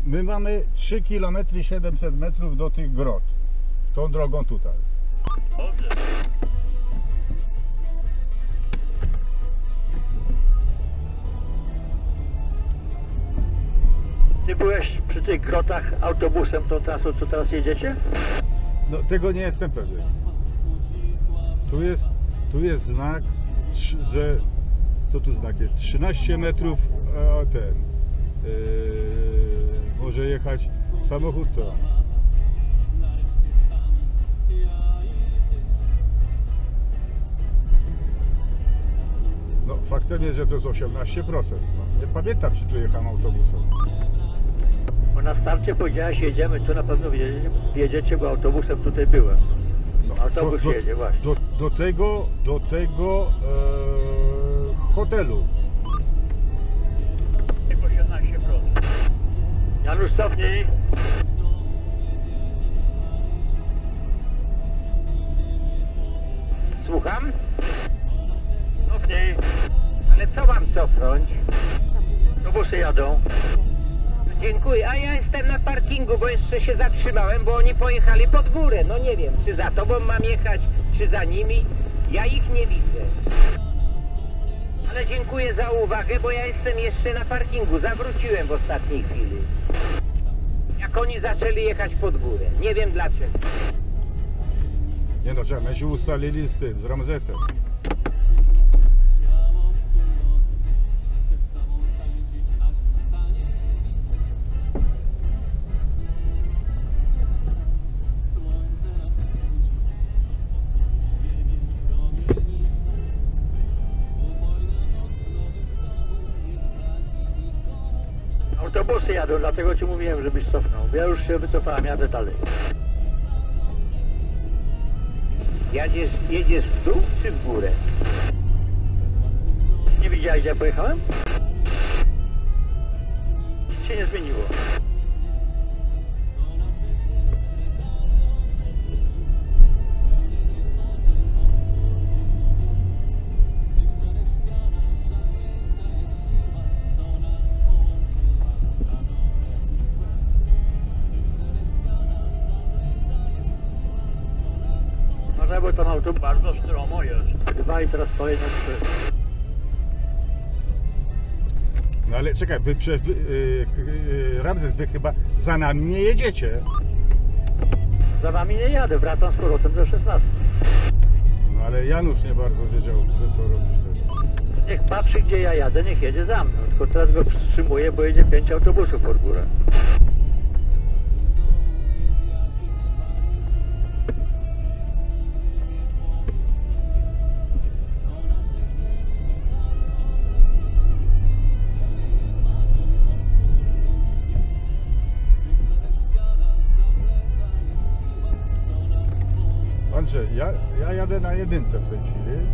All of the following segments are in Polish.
my mamy 3 km 700 metrów do tych grot. Tą drogą tutaj. Dobrze. Ty byłeś przy tych grotach autobusem tą trasą, co teraz jedziecie? No tego nie jestem pewien. Tu jest znak, że co tu znak jest? 13 metrów może jechać samochód to. No faktem jest, że to jest 18%. No, nie pamiętam, czy tu jechałem autobusem. Bo na starcie powiedziałeś, jedziemy, tu na pewno jedziecie, bo autobusem tutaj byłem. No, Autobus jedzie, właśnie. Do tego hotelu. 18%. Janusz, cofnij. Słucham? Cofnij. Ale co mam cofnąć? Autobusy jadą. Dziękuję, a ja jestem na parkingu, bo jeszcze się zatrzymałem, bo oni pojechali pod górę. No nie wiem, czy za tobą mam jechać, czy za nimi. Ja ich nie widzę. Ale dziękuję za uwagę, bo ja jestem jeszcze na parkingu. Zawróciłem w ostatniej chwili. Jak oni zaczęli jechać pod górę. Nie wiem dlaczego. Nie no, czekaj, my się ustalili z tym, z Ramzesem. Autobusy jadą, dlatego ci mówiłem, żebyś cofnął. Ja już się wycofałem, jadę dalej. Jedziesz w dół czy w górę? Nie widziałeś, gdzie ja pojechałem? Nic się nie zmieniło. Bo tam auto bardzo stromo jest. 2 i teraz stoję na 3. No ale czekaj, wy przecież Ramzes, wy chyba za nami nie jedziecie. Za wami nie jadę, wracam z powrotem do 16. No ale Janusz nie bardzo wiedział, że to robisz wtedy. Niech patrzy, gdzie ja jadę, niech jedzie za mną. Tylko teraz go wstrzymuję, bo jedzie 5 autobusów pod górę. Andrzej, ja jadę na jedynce w tej chwili.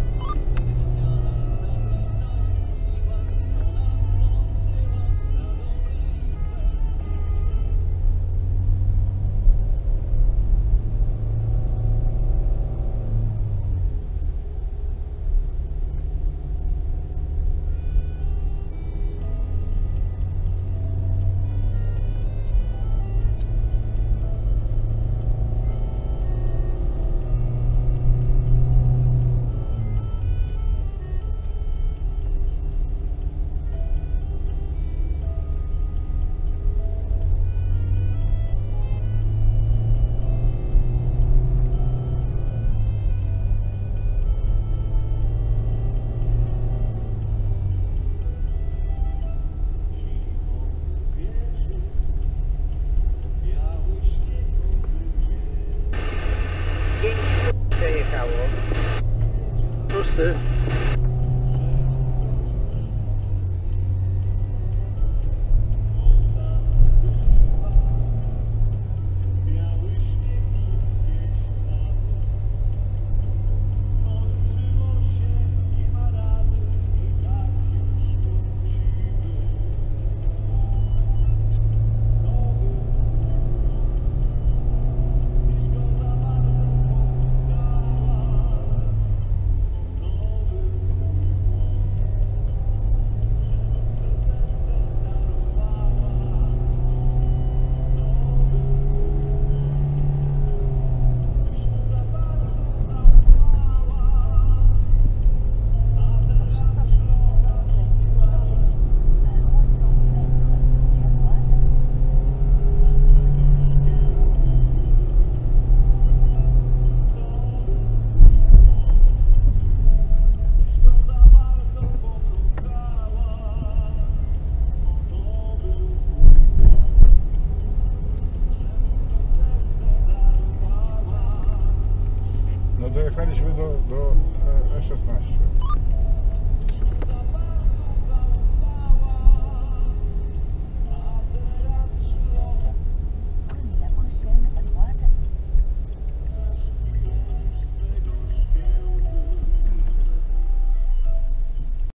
dojechaliśmy do E16.